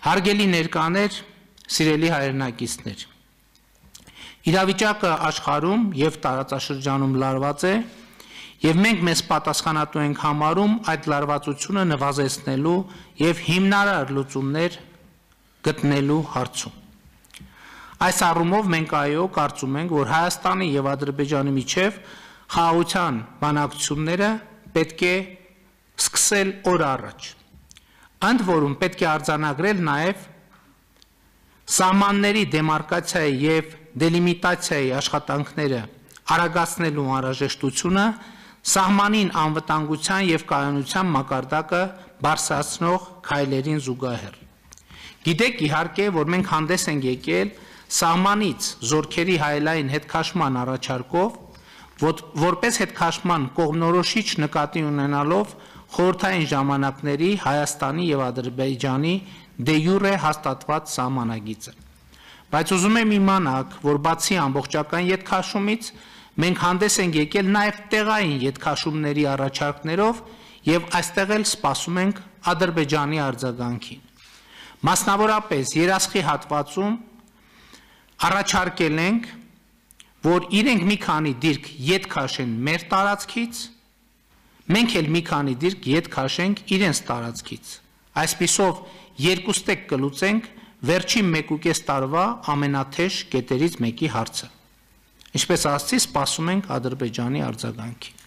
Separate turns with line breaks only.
Հարգելի ներկաներ, սիրելի հայրենակիցներ, իրավիճակը աշխարհում եւ տարածաշրջանում լարված է, եւ մենք մեզ պատասխանատու ենք համարում այդ լարվածությունը նվազեցնելու եւ հիմնարար լուծումներ գտնելու հարցում։ Այս առումով մենք կարծում ենք, որ Հայաստանի եւ Ադրբեջանի միջև խաղաղության բանակցությունները պետք է սկսել օր առաջ։ Ընդ որում պետք է արձանագրել նաեւ սահմանների դեմարկացիայի եւ դելիմիտացիայի աշխատանքները արագացնելու անհրաժեշտությունը սահմանին անվտանգության եւ կայունության մակարդակը բարձրացնող քայլերին զուգահեռ։ Գիտեք իհարկե, որ մենք հանդես ենք եկել սահմանից զորքերի հայելային հետքաշման առաջարկով, որպես հետքաշման կողմնորոշիչ նկատի ունենալով խորհրդային ժամանակների Հայաստանի եւ Ադրբեջանի դե յուրե հաստատված սահմանագիծը։ Բայց ուզում եմ իմանաք, որ բացի ամբողջական ետքաշումից մենք հանդես ենք եկել նաեւ տեղային ետքաշումների առաջարկներով եւ այստեղ էլ սպասում ենք Ադրբեջանի արձագանքին։ Մասնավորապես երասխի հատվածում առաջարկել ենք, որ իրենք մի քանի դիրք ետ քաշեն մեր տարածքից, մենք էլ մի քանի դիրք ետ քաշենք իրենց տարածքից։ Այսպիսով երկուստեք կլուծենք վերջին 1.5 տարվա ամենաթեժ կետերից մեկի հարցը։ Ինչպես ասացի, սպասում ենք Ադրբեջանի արձագանքին։